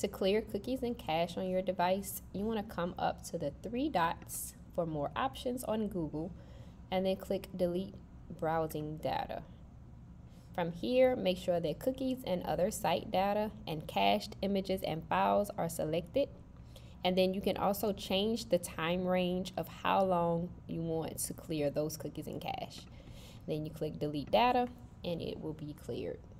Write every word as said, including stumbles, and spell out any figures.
To clear cookies and cache on your device, you want to come up to the three dots for more options on Google and then click Delete Browsing Data. From here, make sure that cookies and other site data and cached images and files are selected. And then you can also change the time range of how long you want to clear those cookies and cache. Then you click Delete Data and it will be cleared.